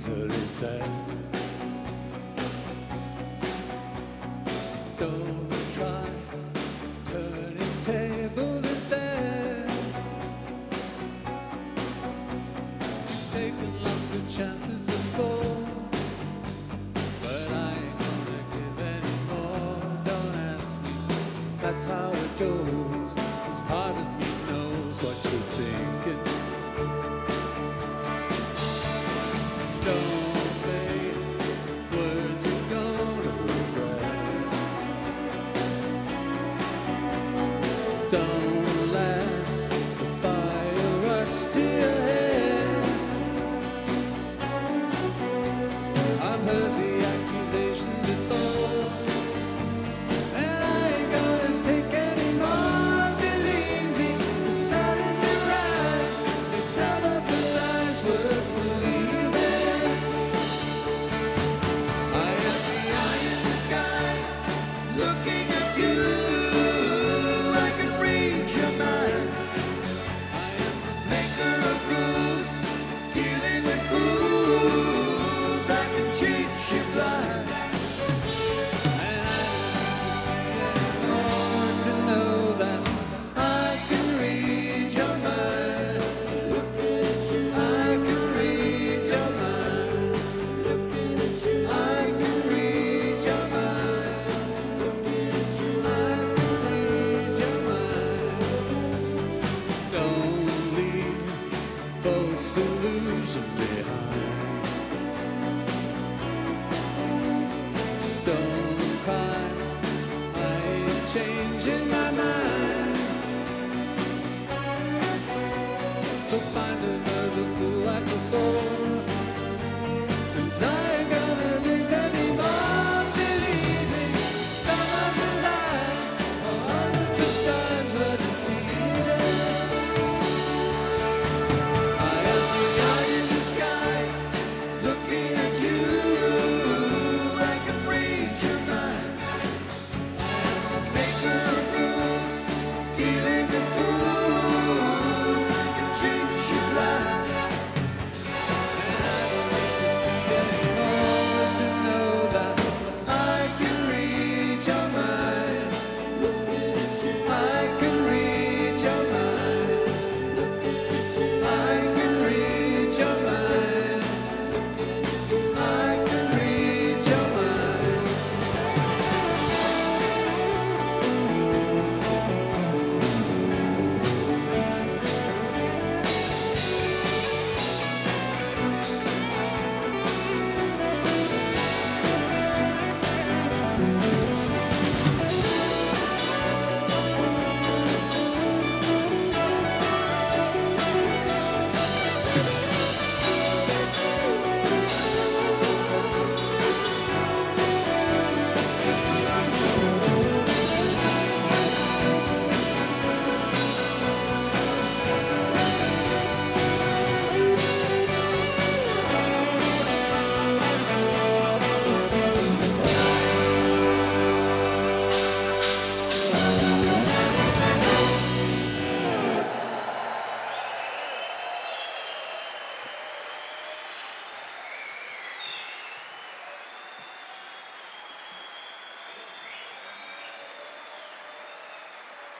easily said. Don't try turning tables instead. Taken lots of chances before, but I ain't gonna give any more. Don't ask me, that's how it goes. 'Cause part of me knows what you're thinking. Don't say words you're gonna regret. Don't let the fire rush to your head. I've heard the accusation before, and I ain't gonna take any more. Believe me, the sun in your eyes, it's some of the lies worth believing. I am the eye in the sky, looking at you. I can read your mind. I am the maker of rules, dealing with fools. I can cheat you blind. And I want to know that I can read your mind. I can read your mind. I can read your mind. I can read your mind. Don't leave false illusion behind.